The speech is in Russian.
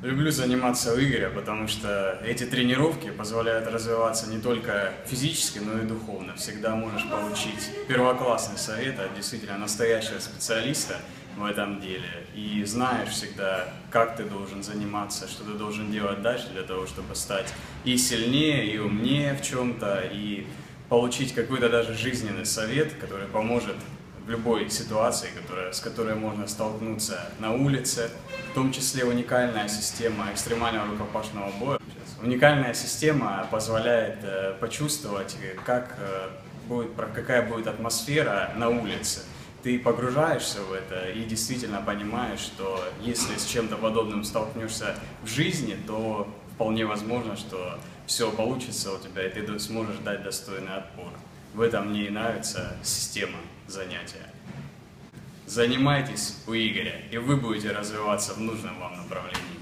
Люблю заниматься у Игоря, потому что эти тренировки позволяют развиваться не только физически, но и духовно. Всегда можешь получить первоклассный совет от действительно настоящего специалиста в этом деле. И знаешь всегда, как ты должен заниматься, что ты должен делать дальше для того, чтобы стать и сильнее, и умнее в чем-то, и получить какой-то даже жизненный совет, который поможет в любой ситуации, с которой можно столкнуться на улице, в том числе уникальная система экстремального рукопашного боя. Уникальная система позволяет почувствовать, какая будет атмосфера на улице. Ты погружаешься в это и действительно понимаешь, что если с чем-то подобным столкнешься в жизни, то вполне возможно, что все получится у тебя, и ты сможешь дать достойный отпор. В этом мне и нравится система занятия. Занимайтесь у Игоря, и вы будете развиваться в нужном вам направлении.